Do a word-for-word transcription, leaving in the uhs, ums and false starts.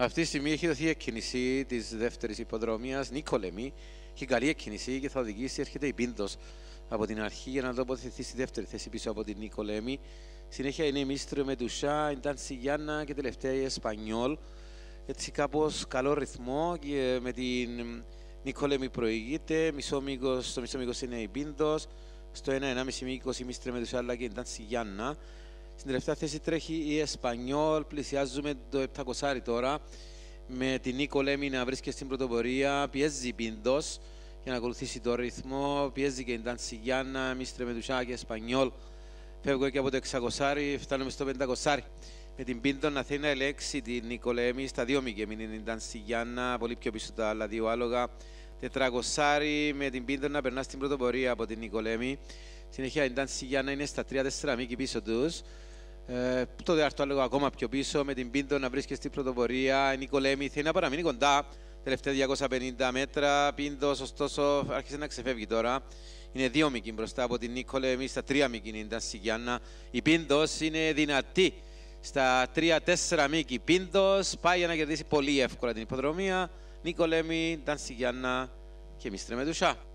Αυτή τη στιγμή έχει δοθεί η εκκίνηση τη δεύτερη υποδρομία Νικολέμη. Έχει καλή εκκίνηση και θα οδηγήσει. Έρχεται η Πίντος από την αρχή για να τοποθετηθεί στη δεύτερη θέση πίσω από την Νικολέμη. Συνέχεια είναι η Μίστρο με Τουσά, η Ντάνση Γιάννα και τελευταία η Εσπανιόλ. Έτσι κάπως καλό ρυθμό και με την Νικολέμη προηγείται. Μισό μήκος, στο μισό μήκος είναι η Πίντος. Στο ένα ενάμιση μήκος η Μίστρο με Τουσά αλλά και η Ντάνση Γιάννα. Στην τελευταία θέση τρέχει η Εσπανιόλ. Πλησιάζουμε το επτακόσια τώρα. Με την Νικολέμη να βρίσκεται στην πρωτοπορία. Πιέζει η Πίντος για να ακολουθήσει το ρυθμό. Πιέζει και η Ντάνση Γιάννα, Μίστρο με Τουσά και Εσπανιόλ. Φεύγω και από το εξακόσια, φτάνουμε στο πεντακόσια. Με την Πίντο να θέλει να ελέγξει την Νικολέμη στα δύο μήκη. Μην είναι η Ντάνση Γιάννα, πολύ πιο πίσω τα άλλα δύο άλογα. τετρακόσια με την Πίντο να περνά στην πρωτοπορία από την Νικολέμη. Συνέχεια η Ντάνση Γιάννα είναι στα τρία τέσσερα μήκη πίσω τους. Ε, το δεύτερο άλογο ακόμα πιο πίσω με την Πίντο να βρίσκεται στην πρωτοπορία. Η Νικολέμη θέλει να παραμείνει κοντά. Τελευταία διακόσια πενήντα μέτρα. Πίντος ωστόσο άρχισε να ξεφεύγει τώρα. Είναι δύο μήκη μπροστά από την Νικολέμη, στα τρία μήκη είναι η Ντάνση Γιάννα. Η Πίντος είναι δυνατή στα τρία τέσσερα μήκη. Πίντος πάει για να κερδίσει πολύ εύκολα την υποδρομία. Νικολέμη, Ντάνση Γιάννα και Μίστρο με Τουσά.